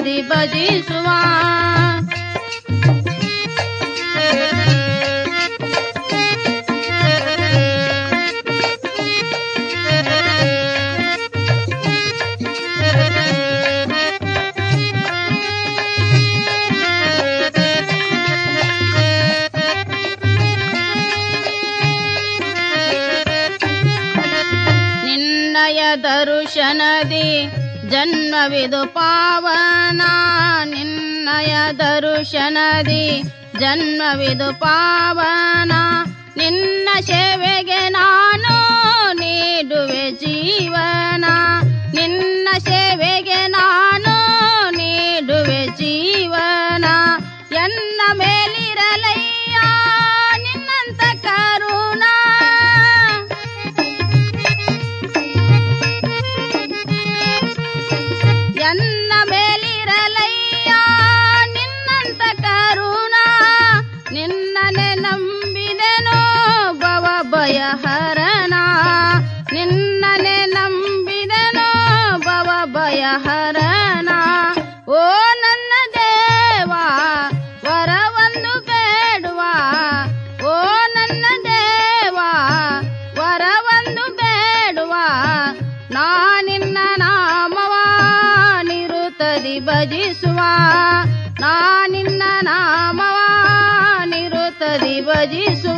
ನಿರುತ್ತದಿ ಭಜಿಸುವ ದರುಶನದಿ ಜನ್ಮವಿದು ಪಾವನ ನಿನ್ನಯ ದರುಶನದಿ ಜನ್ಮವಿದು ಪಾವನ ನಿನ್ನ ಸೇವೆಗೆ ನಾನು ನೀಡುವೆ ಜೀವನ ನಿನ್ನ ಸೇವೆಗೆ ನಾನು ನೀಡುವೆ ಜೀವನ ಎನ್ನ ಮೇಲಿರಲಯ್ಯ ನಿನ್ನಂತ ಕರುಣ ಎನ್ನ ಮೇಲಿರಲಯ್ಯ ನಿನ್ನಂತ ಕರುಣ ನಿನ್ನನೆ ನಂಬಿದೆನೋ ಭವ ಭಯಹರಣ ನಿನ್ನನೆ ನಂಬಿದೆನೋ ಭವ ಭಯಹರಣ ಓ ನನ್ನ ದೇವ ವರವನ್ನು ಬೇಡುವ ಓ ನನ್ನ ದೇವ ವರವನ್ನು ಬೇಡುವ ನಾನಿನ್ನ ನಾಮವ ನಿರುತ್ತದಿ ಭಜಿಸುವ ನಾನಿನ್ನ ನಾಮವ ನಿರುತ್ತದಿ ಭಜಿಸುವ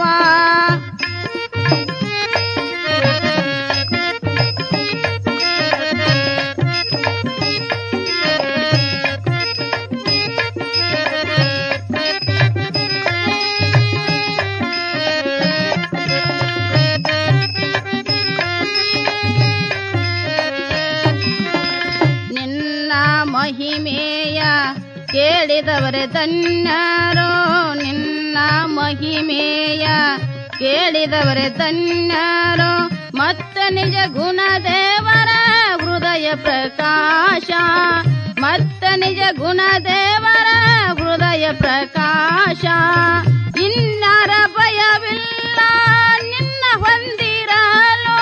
ಮಹಿಮೆಯ ಕೇಳಿದವರೇ ಧನ್ಯರೋ ನಿನ್ನ ಮಹಿಮೆಯ ಕೇಳಿದವರೇ ಧನ್ಯರೋ ಮತ್ತ ನಿಜ ಗುಣ ದೇವರ ಹೃದಯ ಪ್ರಕಾಶ ಮತ್ತ ನಿಜ ಗುಣ ದೇವರ ಹೃದಯ ಪ್ರಕಾಶ ಇನ್ನಾರ ಭಯವಿಲ್ಲ ನಿನ್ನ ಹೊಂದಿರಲು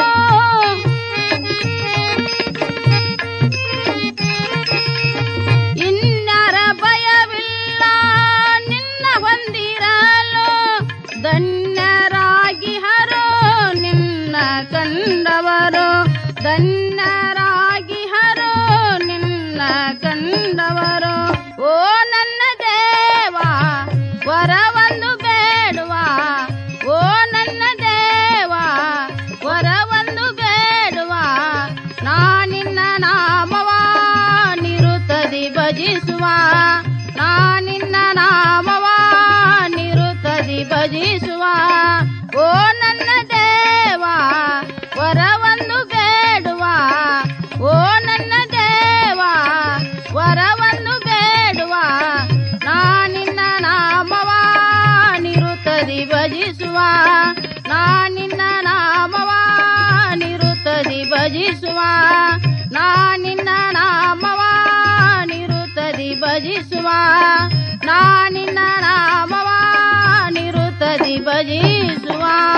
ಇನ್ನಾರ ಭಯವಿಲ್ಲ ನಿನ್ನ ಹೊಂದಿರಲು ಧನ್ಯರಾಗಿ ಹರೋ ನಿನ್ನ ಕಂಡವರು ಧನ್ಯರಾಗಿ ಹರೋ ನಿನ್ನ ಕಂಡವರು ಓ ನನ್ನ ದೇವ ವರವನ್ನು ಬೇಡುವ ಓ ನನ್ನ ದೇವ ವರವನ್ನು ಬೇಡುವ ನಾನಿನ್ನ ನಾಮವ ನಿರುತ್ತದಿ ಭಜಿಸುವ ನಾನಿನ್ನ ನಾಮವ ನಿರುತ್ತದಿ ಭಜಿಸುವ ಓ ನನ್ನ ದೇವ ವರವನ್ನು ಬೇಡುವ ಓ ನನ್ನ ದೇವ ವರವನ್ನು ಬೇಡುವ ನಾನಿನ್ನ ನಾಮವ ನಿರುತ್ತದಿ ಭಜಿಸುವ ನಾನಿನ್ನ ನಾಮವ ನಿರುತ್ತದಿ ಭಜಿಸುವ ನಾನಿನ್ನ ನಾಮವ ನಿರುತ್ತದಿ ಭಜಿಸುವ ನಾನಿನ್ನ ನಾಮವ ನಿರುತ್ತದಿ ಭಜಿಸುವ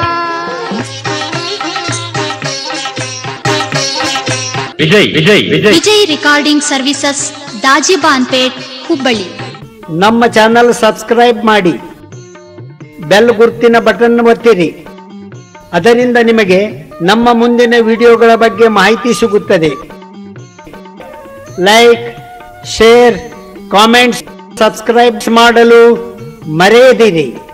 ವಿಜಯ್ ರೆಕಾರ್ಡಿಂಗ್ ಸರ್ವಿಸಸ್ ದಾಜಿಬಾನ್ಪೇಟ್ ಹುಬ್ಬಳ್ಳಿ ನಮ್ಮ ಚಾನಲ್ ಸಬ್ಸ್ಕ್ರೈಬ್ ಮಾಡಿ ಬೆಲ್ ಗುರುತಿನ ಬಟನ್ ಒತ್ತಿರಿ ಅದರಿಂದ ನಿಮಗೆ ನಮ್ಮ ಮುಂದಿನ ವಿಡಿಯೋಗಳ ಬಗ್ಗೆ ಮಾಹಿತಿ ಸಿಗುತ್ತದೆ ಲೈಕ್ ಶೇರ್ ಕಾಮೆಂಟ್ಸ್ ಸಬ್ಸ್ಕ್ರೈಬ್ ಮಾಡಲು ಮರೆಯದಿರಿ